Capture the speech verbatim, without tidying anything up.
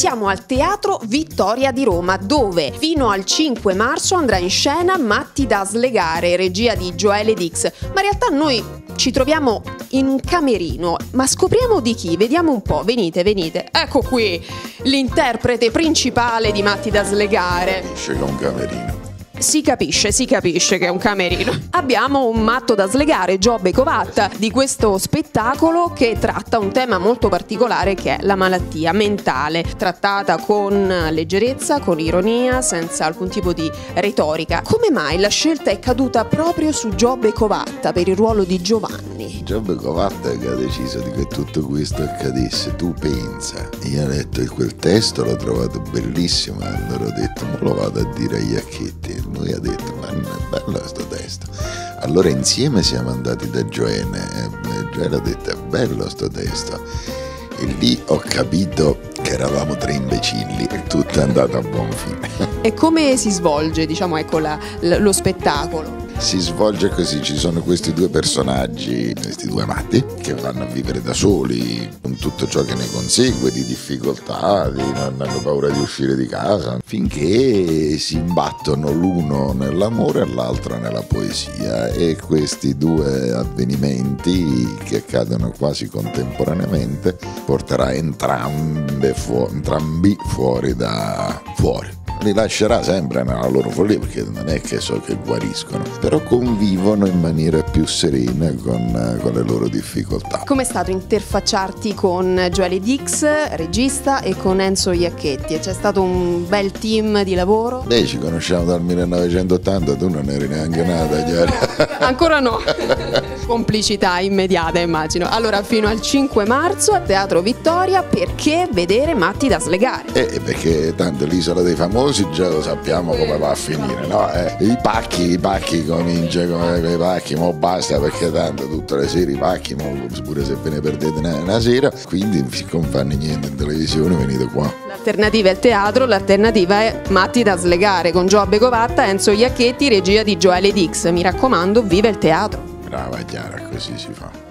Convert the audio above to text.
siamo al Teatro Vittoria di Roma, dove fino al cinque marzo andrà in scena Matti da slegare, regia di Joelle Dix. Ma in realtà noi ci troviamo in un camerino, ma scopriamo di chi? Vediamo un po', venite, venite. Ecco qui, l'interprete principale di Matti da slegare. Dice che è un camerino. Si capisce, si capisce che è un camerino. Abbiamo un matto da slegare, Giobbe Covatta, di questo spettacolo che tratta un tema molto particolare che è la malattia mentale, trattata con leggerezza, con ironia, senza alcun tipo di retorica. Come mai la scelta è caduta proprio su Giobbe Covatta per il ruolo di Giovanni? Giobbe Covatta che ha deciso di che tutto questo accadesse, tu pensa. Io ho letto quel testo, l'ho trovato bellissimo e allora ho detto ma lo vado a dire a Iacchetti. Lui ha detto ma non è bello questo testo. Allora insieme siamo andati da Joelle e Joelle ha detto è bello sto testo e lì ho capito che eravamo tre imbecilli e tutto è andato a buon fine. E come si svolge, diciamo, ecco la, lo spettacolo? Si svolge così, ci sono questi due personaggi, questi due matti che vanno a vivere da soli con tutto ciò che ne consegue di difficoltà, di non hanno paura di uscire di casa, finché si imbattono l'uno nell'amore e l'altro nella poesia e questi due avvenimenti che accadono quasi contemporaneamente porterà entrambe fu- entrambi fuori da fuori. Li lascerà sempre nella loro follia perché non è che so che guariscono, però convivono in maniera più serena con, con le loro difficoltà. Com'è stato interfacciarti con Joelle Dix, regista, e con Enzo Iacchetti? C'è stato un bel team di lavoro? Beh, ci conosciamo dal millenovecentottanta, tu non eri neanche nata, Chiara. Ancora no. Complicità immediata, immagino. Allora, fino al cinque marzo a Teatro Vittoria, perché vedere Matti da slegare? Eh, perché tanto l'Isola dei Famosi già lo sappiamo come va a finire, no? Eh, I pacchi, i pacchi comincia come i pacchi, ma basta perché tanto tutte le sere i pacchi, pure se ve ne perdete una, una sera, quindi siccome non fanno niente in televisione venite qua. L'alternativa è il teatro, l'alternativa è Matti da slegare con Giobbe Covatta, Enzo Iacchetti, regia di Joelle Dix. Mi raccomando, viva il teatro! Brava Chiara, così si fa.